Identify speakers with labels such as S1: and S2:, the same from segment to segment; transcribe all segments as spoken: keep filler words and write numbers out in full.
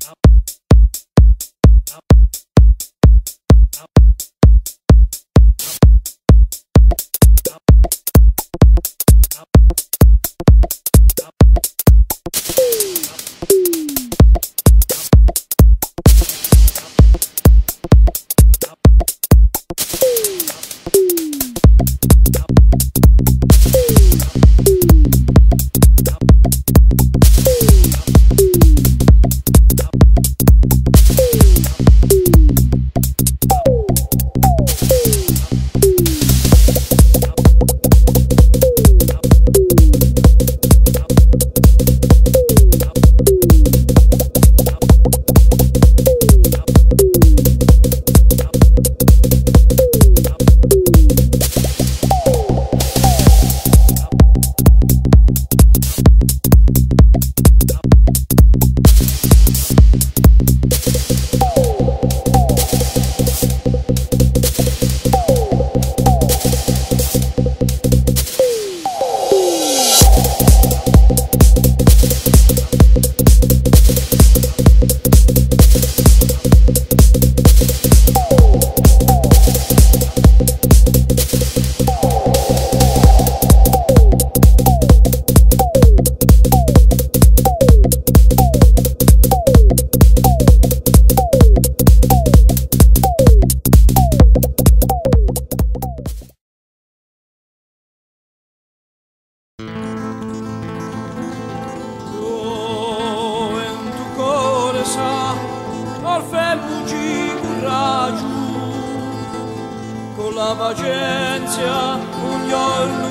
S1: la pazienza un giorno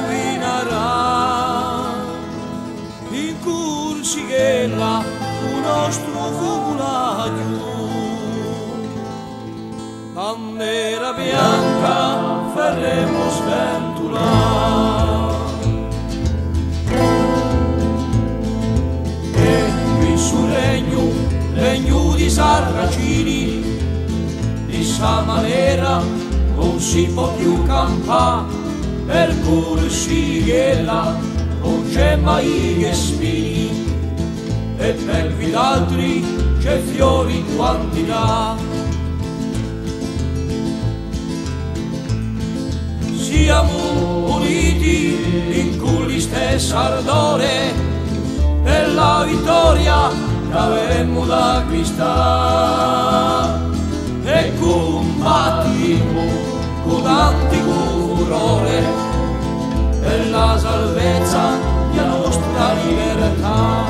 S1: vinerà, in cursi che là un nostro fumulaio, bandera bianca faremo sventolare. E qui sul regno, regno di Sarracini, di sa maniera non si può più campare, per cui si che là non c'è mai che spini, e per gli altri c'è fiori in quantità. Siamo uniti in cui stessa ardore, per la vittoria che avremmo da acquistare, e combattiamo con antico furore per la salvezza della nostra libertà.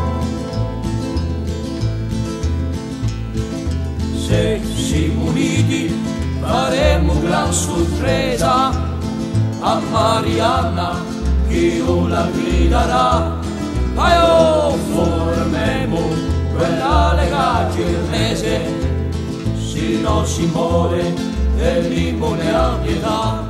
S1: Se siamo uniti faremo gran sorpresa a Marianna che io la griderà, ma io formemo quella lega girnese, se no si muore e l'immune a pietà.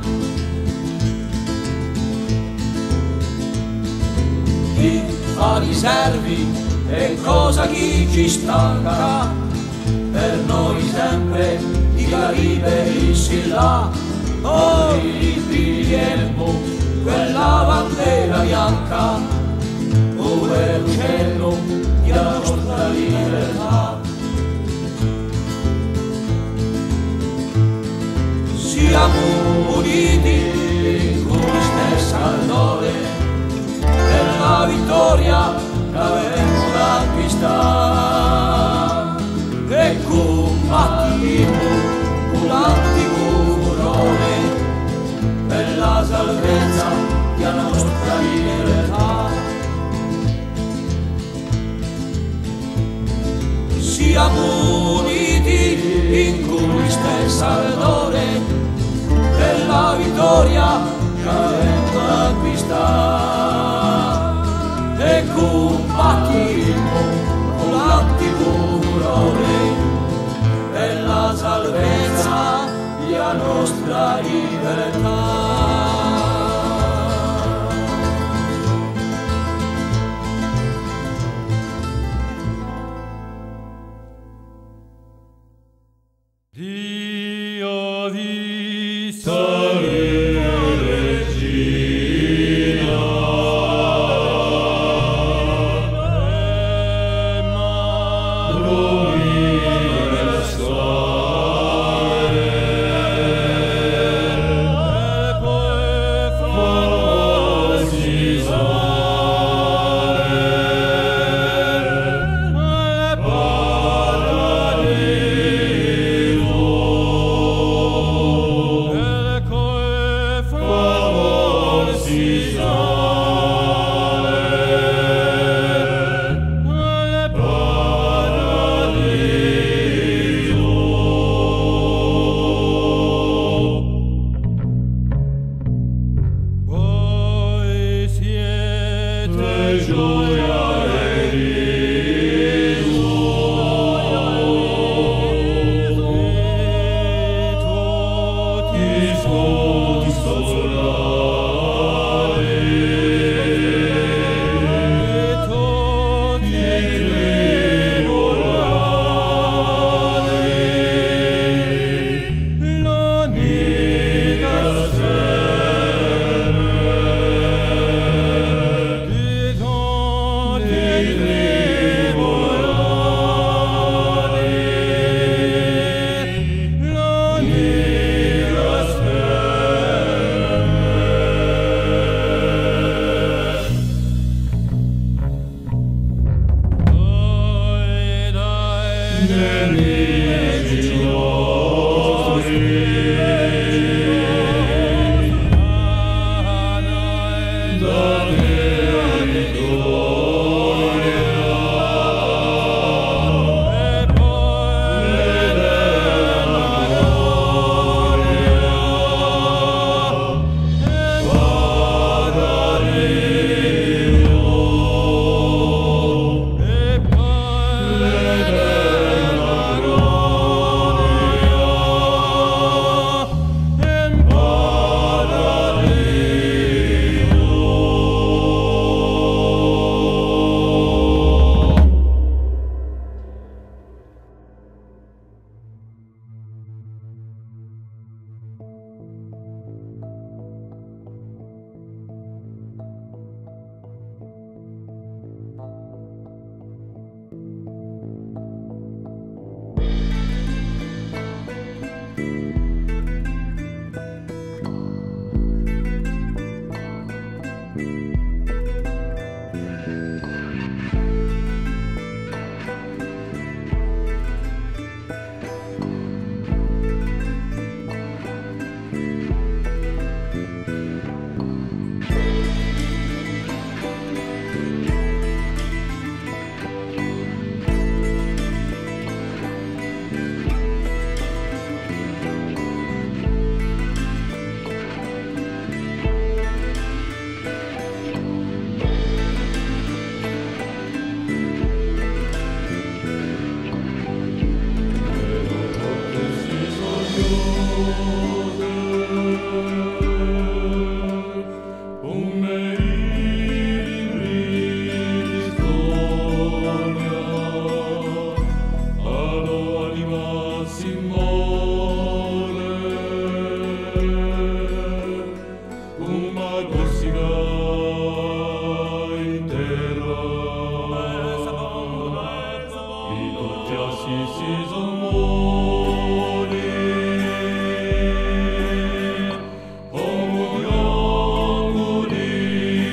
S1: Chi fa riservi è cosa chi ci stancherà, per noi sempre i Caribe si là. Noi ripigliamo quella bandera bianca, dove l'uccello della nostra libertà. Siamo uniti con la stessa ardore, per la vittoria che avremo da acquistare, e combattiamo con l'antico furore per la salvezza della nostra libertà. Siamo uniti in cui stessa ardore, per la vittoria che avremo da acquistare, e combattiamo con l'antico furore per la salvezza della nostra libertà.
S2: Dio di Regina,
S3: Omul omului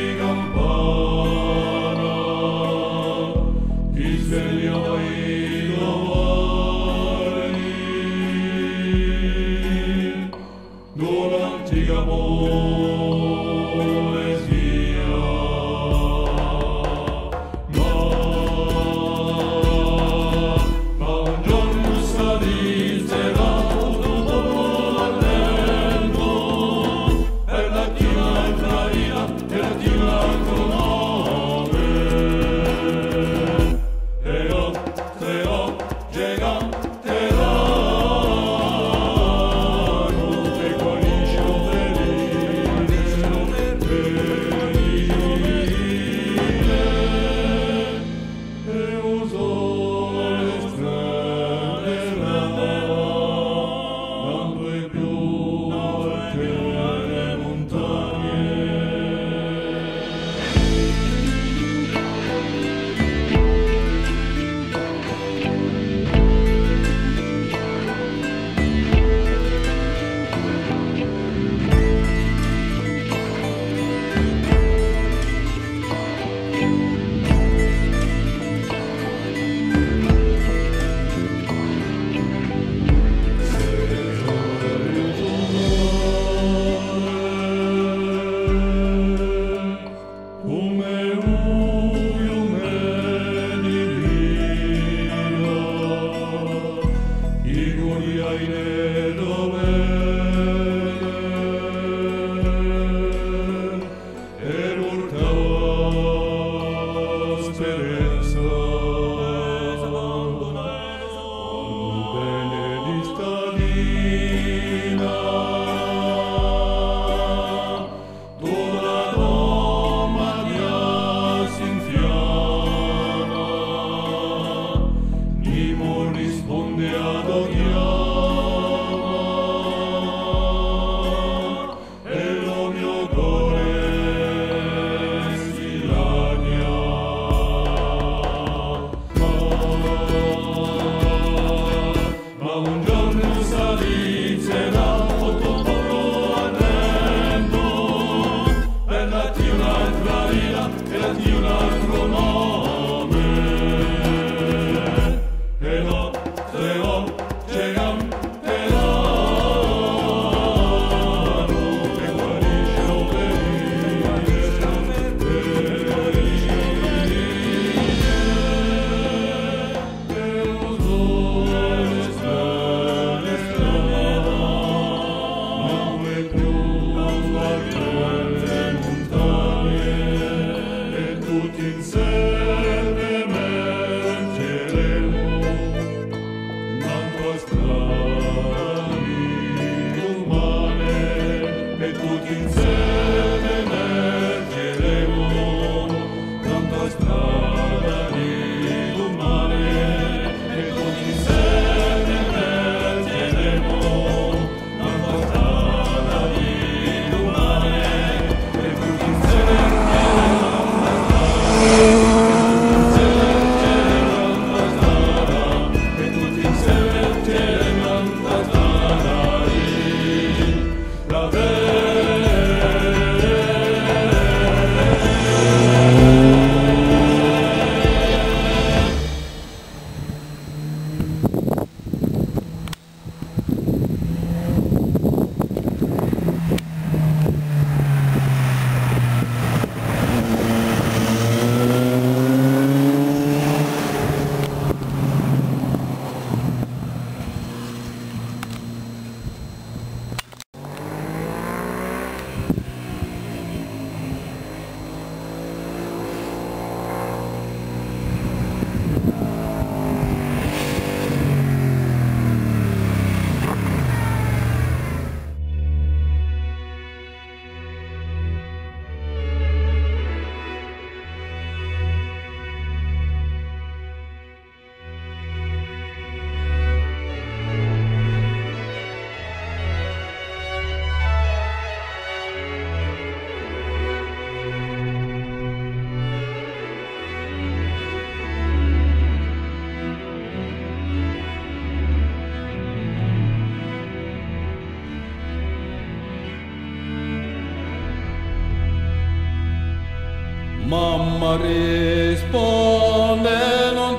S2: mamma risponde non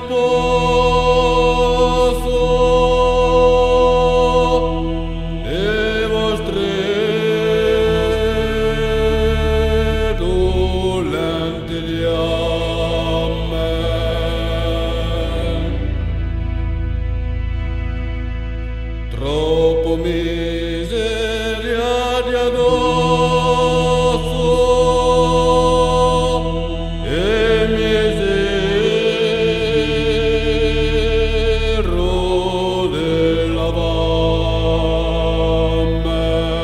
S2: posso, le vostre dolenti fiamme troppo miseria di addosso e misero della vamme.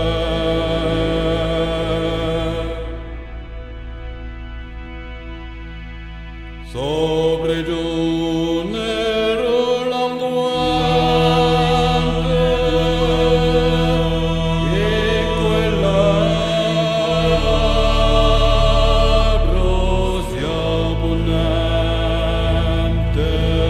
S2: Sopra i giornero l'anguante e quella rosia ponente.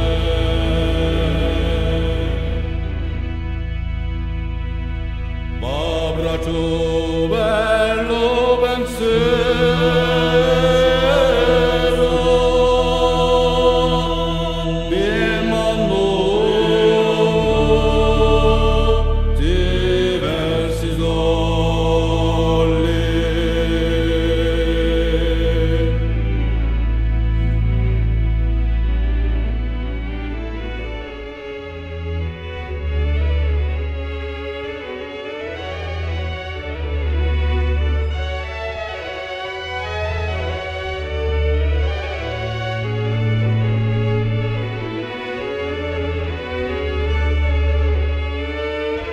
S2: M'abbraccio bello pensiero mi mandò diversi soldi.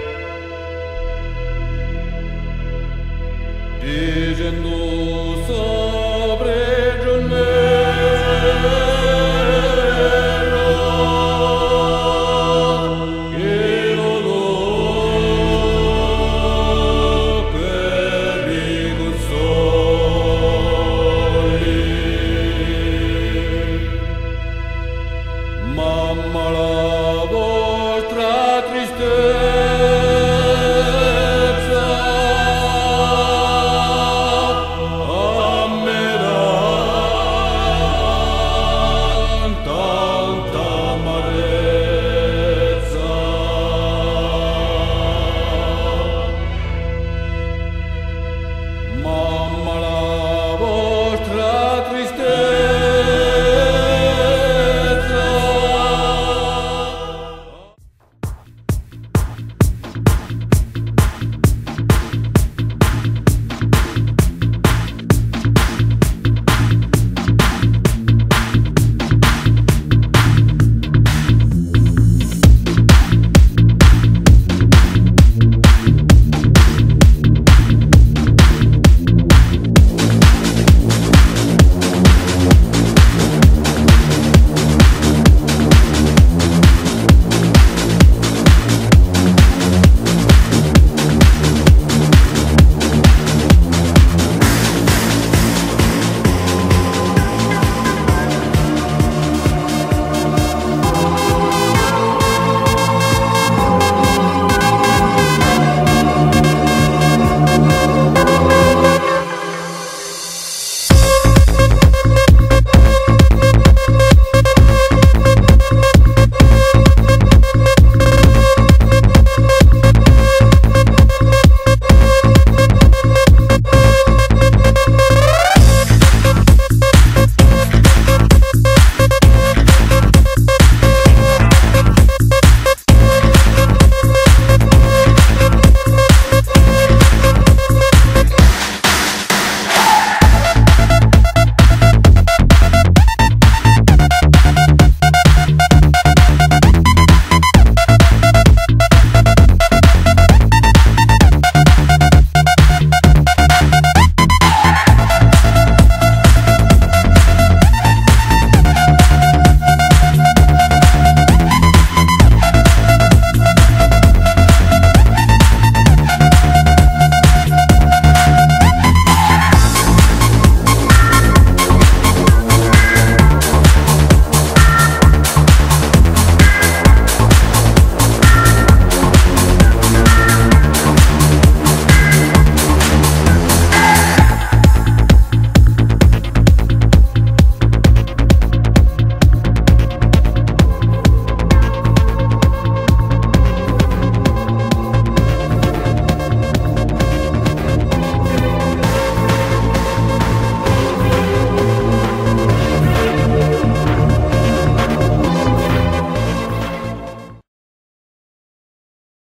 S2: Dicendo